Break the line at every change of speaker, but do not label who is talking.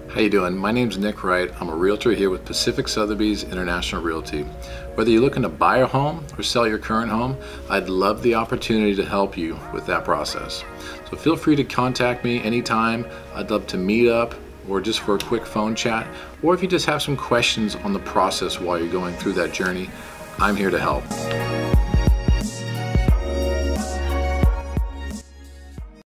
How you doing? My name's Nick Wright. I'm a realtor here with Pacific Sotheby's International Realty. Whether you're looking to buy a home or sell your current home, I'd love the opportunity to help you with that process. So feel free to contact me anytime. I'd love to meet up or just for a quick phone chat, or if you just have some questions on the process while you're going through that journey, I'm here to help.